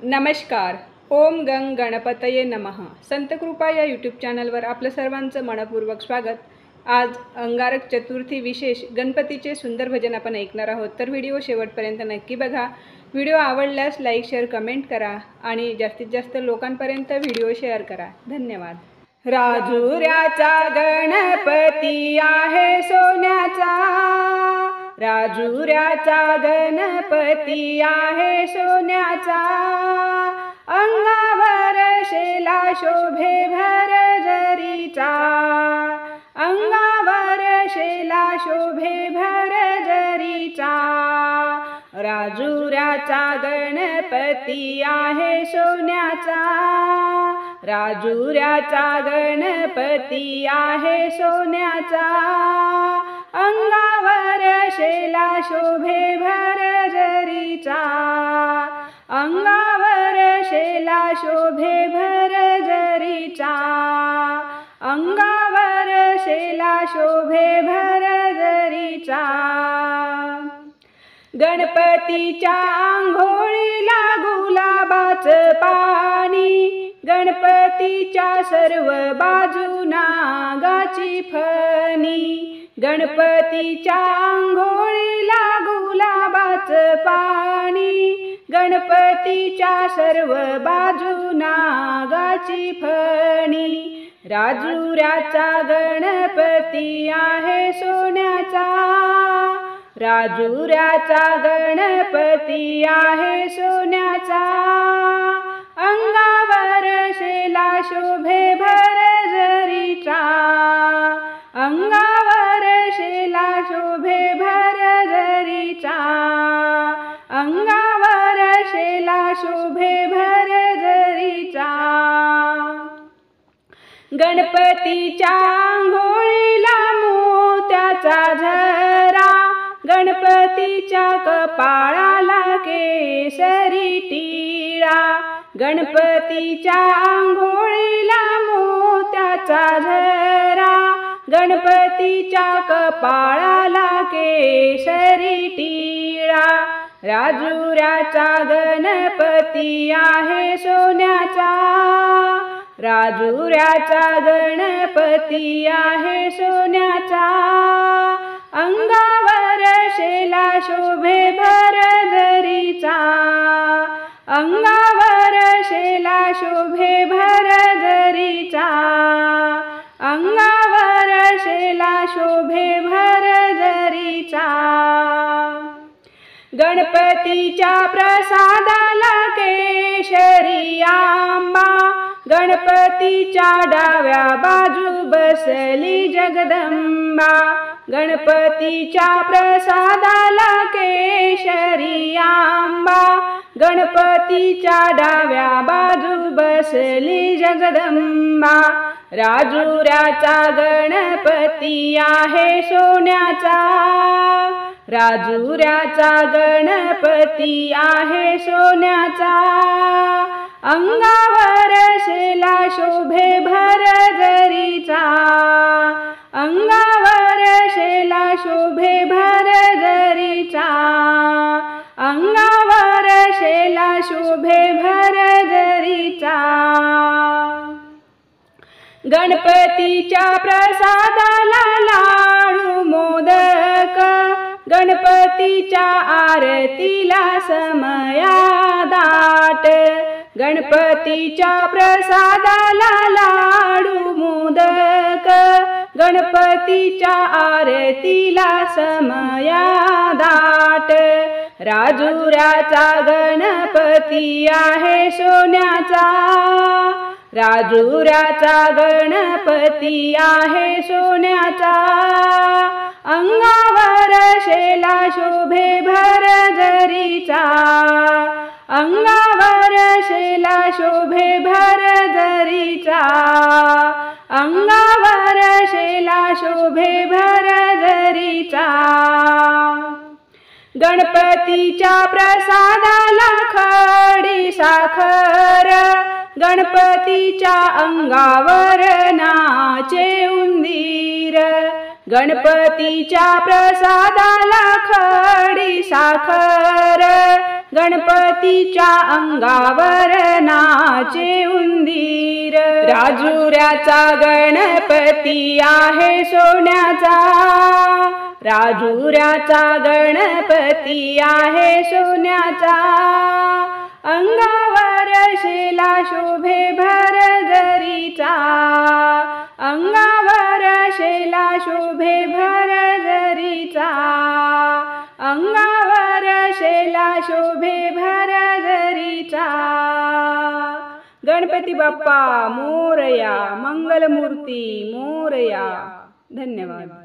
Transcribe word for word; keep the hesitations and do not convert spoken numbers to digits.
नमस्कार. ओम गंग गणपतये नमः. संतकृपा या यूट्यूब चॅनलवर आपलं सर्वांचं मनपूर्वक स्वागत. आज अंगारक चतुर्थी विशेष गणपतीचे सुंदर भजन आपण ऐकणार आहोत, तर व्हिडिओ शेवटपर्यंत नक्की बघा. व्हिडिओ आवडल्यास लाईक शेअर कमेंट करा आणि जास्तीत जास्त लोकांपर्यंत व्हिडिओ शेअर करा. धन्यवाद. राजुऱ्याचा गणपती आहे सोन्याचा, राजुऱ्याचा गणपती आहे सोन्याचा, अंगावर शेला शोभे भरजरीचा, अंगावर शेला शोभे भरजरीचा, राजुऱ्याचा गणपती आहे सोन्याचा, राजुऱ्याचा गणपती आहे सोन्याचा, अंगावर शेला शोभे भरजरीचा, अंगावर शेला शोभे भरजरीचा, अंगावर शेला शोभे भरजरीचा. गणपतीच्या आंघोळीला गुलाबाचं पाणी, गणपतीच्या सर्व बाजूना गाची फणी, गणपतीच्या आंघोळीला गुलाबाचं पाणी, गणपतीच्या सर्व बाजूना गाची फणी, राजुऱ्याचा गणपती आहे सोन्याचा, राजुऱ्याचा गणपती आहे सोन्याचा, अंगावर शेला शोभे भरजरीचा, अंगावर शेला शोभे भरजरीचा, अंगावर शेला शोभे भरजरीचा. गणपतीच्या आंघोळीला मोत्याचा झरा, गणपतीच्या कपाळाला केसरी टिळा, गणपतीच्या आंघोळीला मोत्याचा झरा, गणपतीच्या कपाळाला केसरी टिळा, राजुऱ्याचा गणपती आहे सोन्याचा, राजुऱ्याचा गणपती आहे सोन्याचा, अंगावर शेला शोभे भरजरीचा, अंगावर शेला शोभे भरजरीचा, अंगावर शेला शोभे भरजरीचा. गणपतीच्या प्रसादाला केशरी आंबा, गणपतीच्या डाव्या बाजू बसली जगदंबा, गणपतीच्या प्रसादाला केशरी आंबा, गणपतीच्या डाव्या बाजू बसली जगदंबा, राजुऱ्याचा गणपती आहे सोन्याचा, राजुऱ्याचा गणपती आहे सोन्याचा, अंगावर शेला शोभे भरजरीचा, अंगावर शेला शोभे भरजरीचा, अंगावर शेला शोभे भरजरीचा. गणपतीच्या प्रसादाला लाडू मोदक, गणपतीच्या आरतीला समया दाट, गणपतीच्या प्रसादाला लाडू मोदक, गणपतीच्या आरतीला समया दाट, राजुऱ्याचा गणपती आहे सोन्याचा, राजुऱ्याचा गणपती आहे सोन्याचा, अंगावर शेला शोभे भरजरीचा, अंगावर शेला शोभे भरजरीचा, अंगावर शेला शोभे भरजरीचा. गणपतीच्या प्रसादाला खडी साखर, गणपतीच्या अंगावर नाचे उंदीर, गणपतीच्या प्रसादाला खडी साखर, गणपतीच्या अंगावर नाचे उंदीर। राजुऱ्याचा गणपती आहे सोन्याचा, राजुऱ्याचा गणपती आहे सोन्याचा। अंगावर शेला शोभे भरजरीचा, अंगावर शेला शोभे भरजरीचा, अंगावर शेला शोभे भरजरीचा। गणपती बाप्पा मोरया, मंगलमूर्ती मोरया। धन्यवाद।